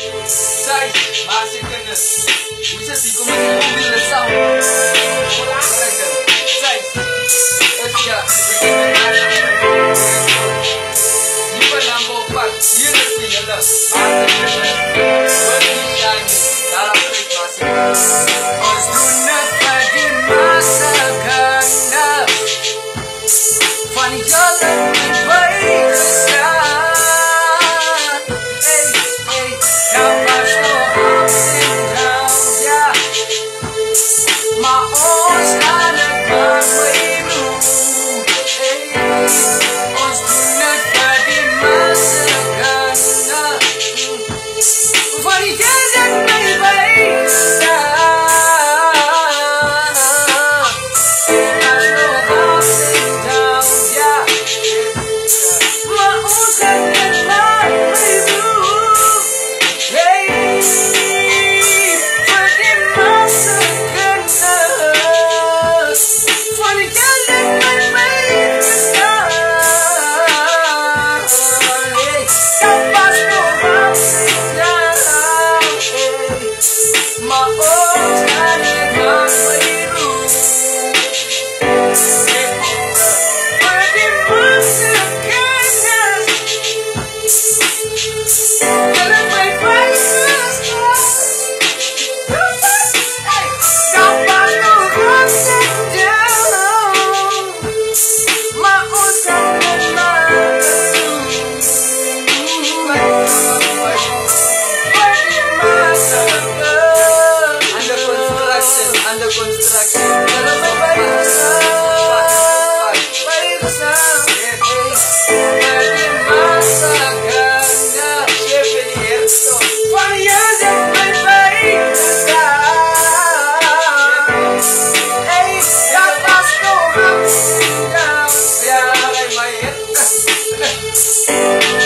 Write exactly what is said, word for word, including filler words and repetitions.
Sai, maksudnya bisa sih kau masih mobil lesau. Sai, kerja. Jika nambah empat, ia mesti ada. Maksudnya dalam privasi. Osduna pagi masa kanda, Fanny jalan baik sekali. Yeah.